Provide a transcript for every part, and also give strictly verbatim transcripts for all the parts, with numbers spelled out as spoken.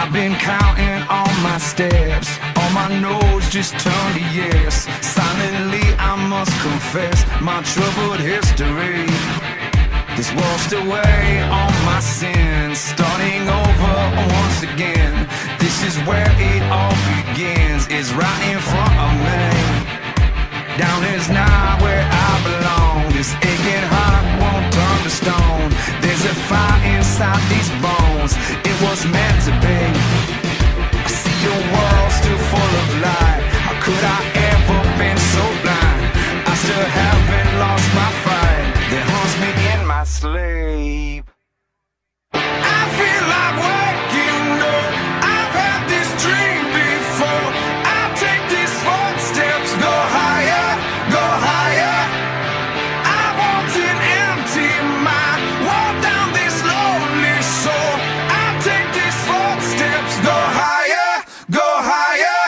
I've been counting all my steps, on my nose just turned to yes. Silently I must confess my troubled history. This washed away all my sins, starting over once again. This is where it all begins, it's right in front of me. Down is not where I belong, this aching heart won't turn to stone. There's a fire inside these bones, it was meant to be. I see your world still full of light, how could I ever been so blind? I still haven't lost my fight that haunts me in my sleep. I feel like waking up, I've had this dream before. I take these footsteps, go higher, go higher. I want an empty mind, walk down this lonely soul. I take these footsteps, go higher, go higher.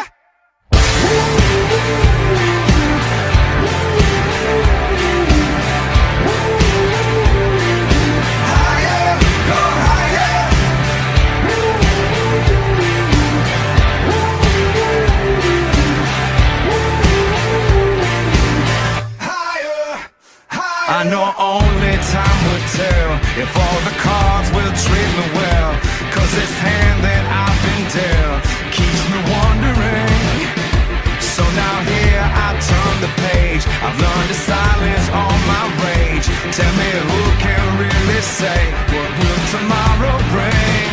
I know only time will tell if all the cards will treat me well, cause this hand that I've been dealt keeps me wondering. So now here I turn the page, I've learned to silence all my rage. Tell me who can really say what will tomorrow bring?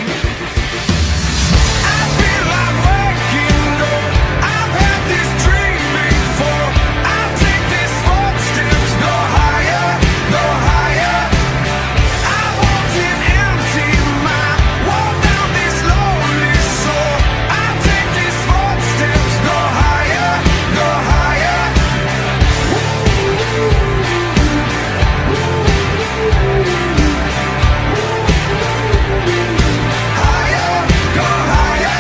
I feel like waking up, I've had this dream before. I take these footsteps, go higher, go higher. I want an empty mind, walk down this lonely soul. I take these footsteps, go higher, go higher. Higher, go higher.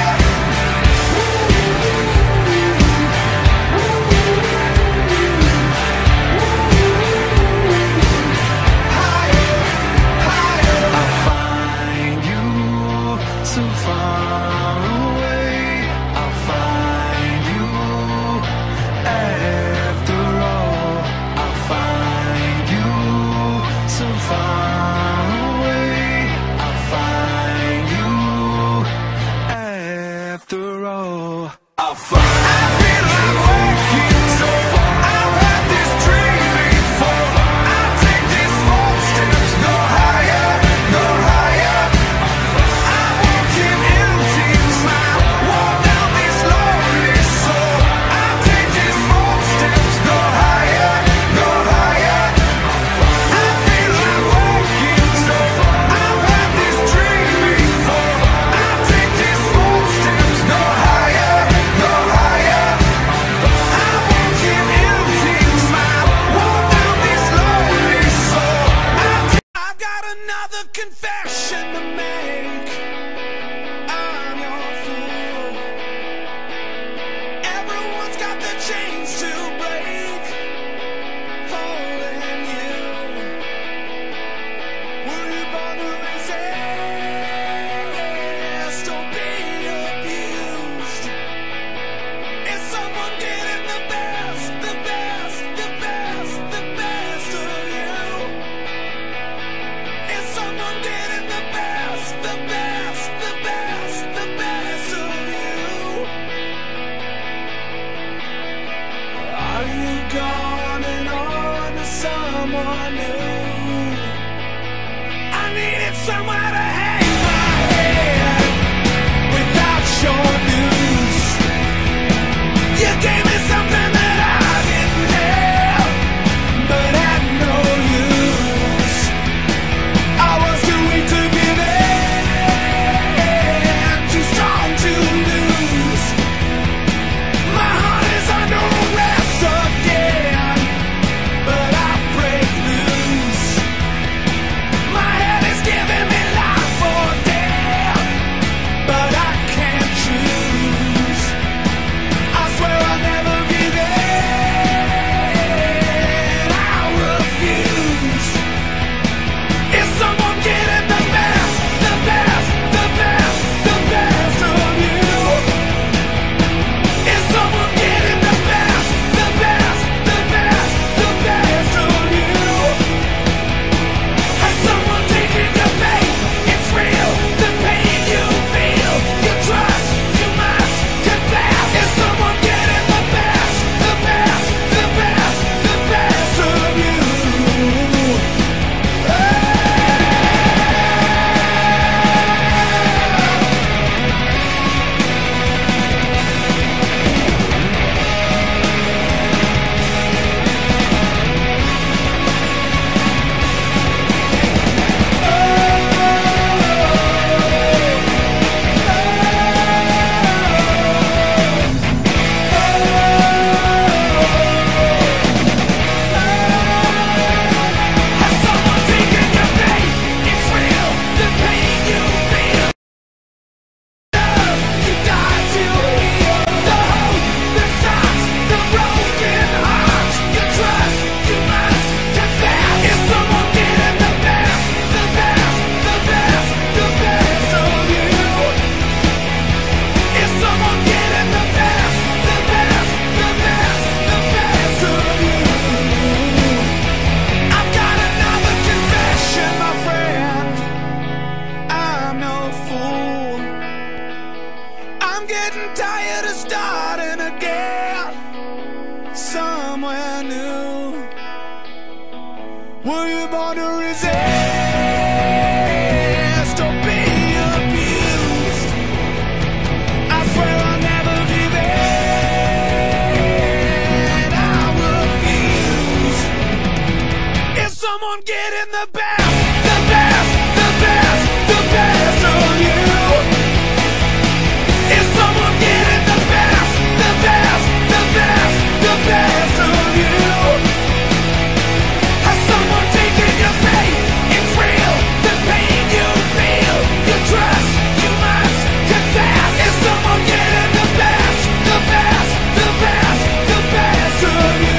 I find you so far away. I find you after all. I find you so far away. I find you after all. I find I feel like waking so far. I've had this dream before. I take these footsteps, go higher, go higher. I want an empty mind, walk down this lonely soul. I take these footsteps, go higher, go higher. I feel like waking so far. I've had this dream before. I take these footsteps, go higher, go higher. I want an empty mind, walk down this lonely soul. I take I've got another confession to make. I'm your fool. Everyone's got the chains to break, holding you. Were you born to resist or be abused? Is someone getting the best, the best, the best, the best of you? Is someone getting the best, the best, the best, the best of you? Are you gone and on to someone new? I needed somewhere to hang my head without your news. You gave me something that I didn't have, but had no use. I was too weak to give in, too strong to lose. My heart is under arrest again, but I break loose. Were you born to resist or be abused? I swear I'll never give in. I refuse. Is someone getting the best, the best, the best, the best of you? Is someone getting the best, the best, the best, the best of you? Has someone taken your faith? It's real, the pain you feel, you trust, you must confess. Is someone getting the best, the best, the best, the best of you?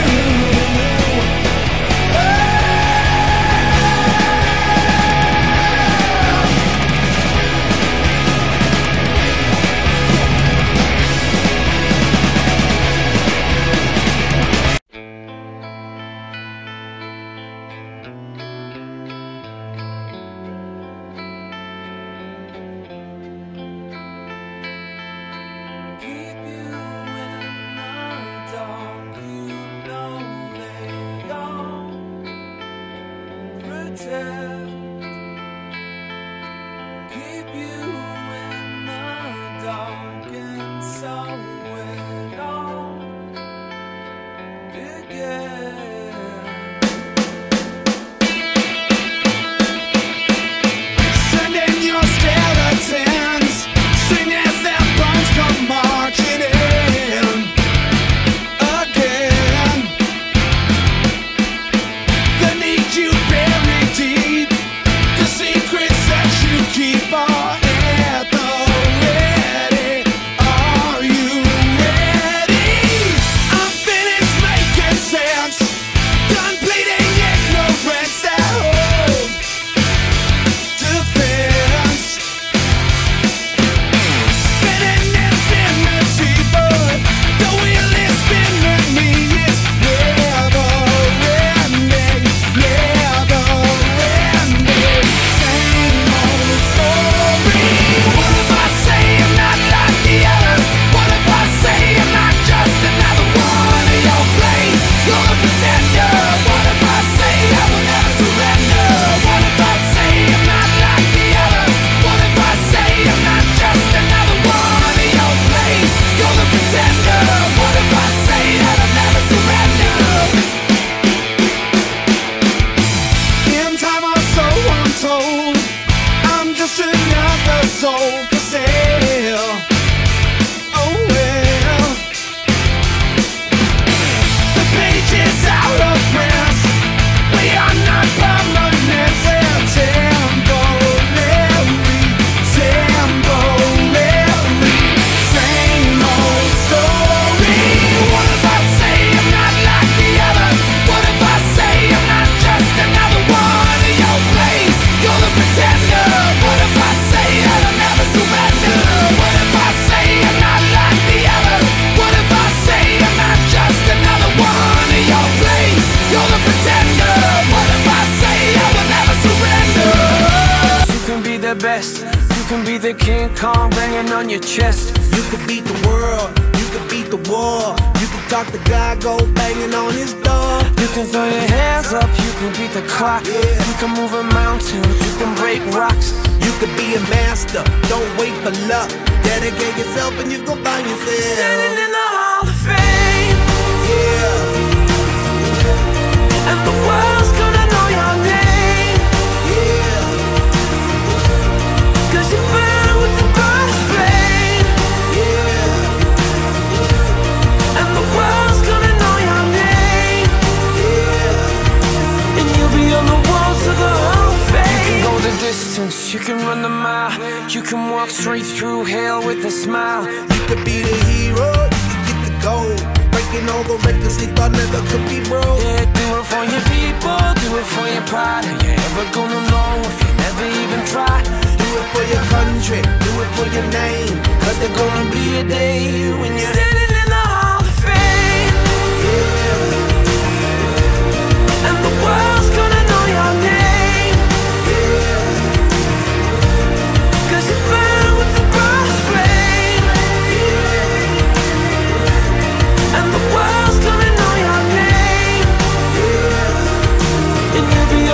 The King Kong banging on your chest. You could beat the world, you could beat the war. You could talk to God, go banging on his door. You can throw your hands up, you can beat the clock. Yeah. You can move a mountain, you can break rocks. You could be a master, don't wait for luck. Dedicate yourself and you gon' find yourself standing in the Hall of Fame. Yeah. And the world's gonna know your name. Yeah. Cause you burn with the brightest flame. Yeah. And the world's gonna know your name. Yeah. And you'll be on the walls of the Hall of Fame. You can go the distance, you can run the mile. You can walk straight through hell with a smile. You could be the hero, you could get the gold. Breaking all the records they thought never could be broke. Yeah, do it for your people, do it for your pride. Are you ever gonna know if you never even try? Do it for your country, do it for your name. Cause there's gonna be a day when you're standing in the Hall of Fame. Yeah. And the world's gonna know your name. Yeah. Cause you burn with the brightest flame. Yeah. And the world's gonna know your name. Yeah. And you'll be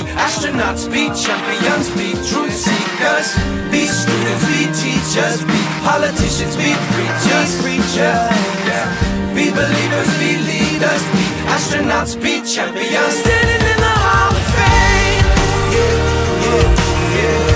astronauts, be champions, be truth seekers, be students, be teachers, be politicians, be preachers, preachers, yeah. Be believers, be leaders, be astronauts, be champions, standing in the Hall of Fame. Yeah, yeah, yeah.